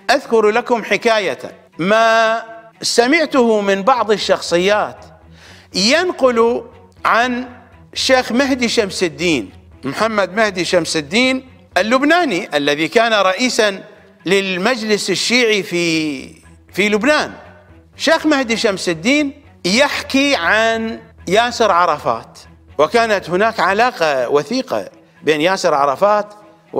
أذكر لكم حكاية ما سمعته من بعض الشخصيات ينقل عن الشيخ مهدي شمس الدين، محمد مهدي شمس الدين اللبناني الذي كان رئيسا للمجلس الشيعي في لبنان. شيخ مهدي شمس الدين يحكي عن ياسر عرفات، وكانت هناك علاقة وثيقة بين ياسر عرفات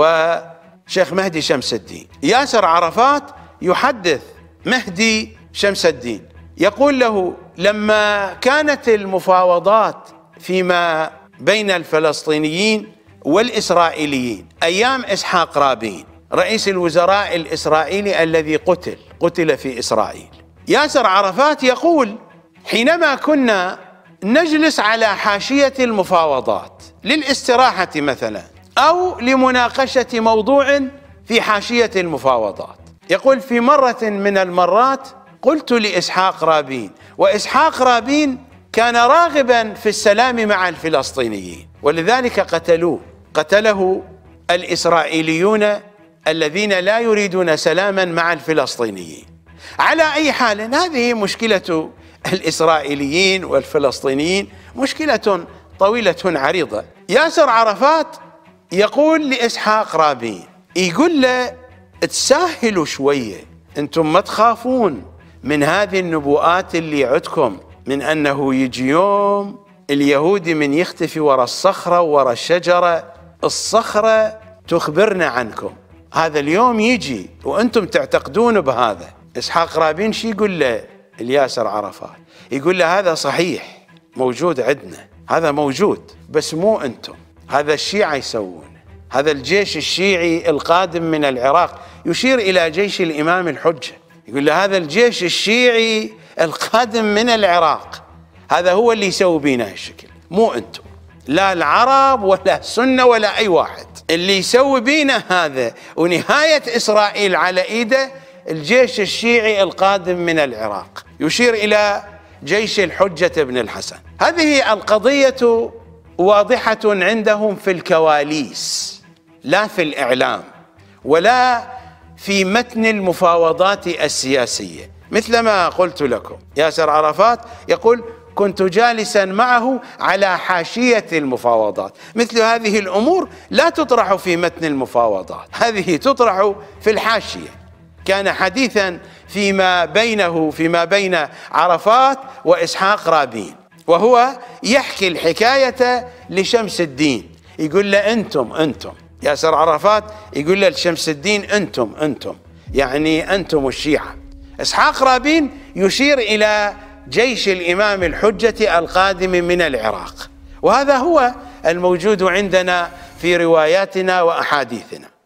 وشيخ مهدي شمس الدين. ياسر عرفات يحدث مهدي شمس الدين، يقول له: لما كانت المفاوضات فيما بين الفلسطينيين والإسرائيليين أيام إسحاق رابين رئيس الوزراء الإسرائيلي الذي قتل في إسرائيل، ياسر عرفات يقول: حينما كنا نجلس على حاشية المفاوضات للاستراحة مثلا أو لمناقشة موضوع في حاشية المفاوضات، يقول: في مرة من المرات قلت لإسحاق رابين، وإسحاق رابين كان راغبا في السلام مع الفلسطينيين ولذلك قتله الإسرائيليون الذين لا يريدون سلاما مع الفلسطينيين. على أي حال، هذه مشكلة الإسرائيليين والفلسطينيين، مشكلة طويلة عريضة. ياسر عرفات يقول لإسحاق رابين، يقول له: تساهلوا شوية، أنتم ما تخافون من هذه النبوءات اللي عندكم من أنه يجي يوم اليهودي من يختفي وراء الصخرة وراء الشجرة، الصخرة تخبرنا عنكم، هذا اليوم يجي وأنتم تعتقدون بهذا. إسحاق رابين شي يقول له الياسر عرفات؟ يقول له: هذا صحيح موجود عندنا، هذا موجود، بس مو أنتم، هذا الشيعة يسوون، هذا الجيش الشيعي القادم من العراق، يشير إلى جيش الإمام الحجة، يقول له: هذا الجيش الشيعي القادم من العراق، هذا هو اللي يسوي بينا هالشكل، مو أنتم، لا العرب ولا السنة ولا أي واحد، اللي يسوي بينا هذا ونهاية إسرائيل على إيده الجيش الشيعي القادم من العراق، يشير إلى جيش الحجة بن الحسن. هذه القضية واضحة عندهم في الكواليس، لا في الإعلام ولا في متن المفاوضات السياسية. مثل ما قلت لكم، ياسر عرفات يقول: كنت جالسا معه على حاشية المفاوضات. مثل هذه الأمور لا تطرح في متن المفاوضات، هذه تطرح في الحاشية. كان حديثا فيما بين عرفات وإسحاق رابين، وهو يحكي الحكاية لشمس الدين، يقول له: أنتم ياسر عرفات يقول له لشمس الدين: أنتم يعني أنتم الشيعة. إسحاق رابين يشير إلى جيش الإمام الحجة القادم من العراق، وهذا هو الموجود عندنا في رواياتنا وأحاديثنا.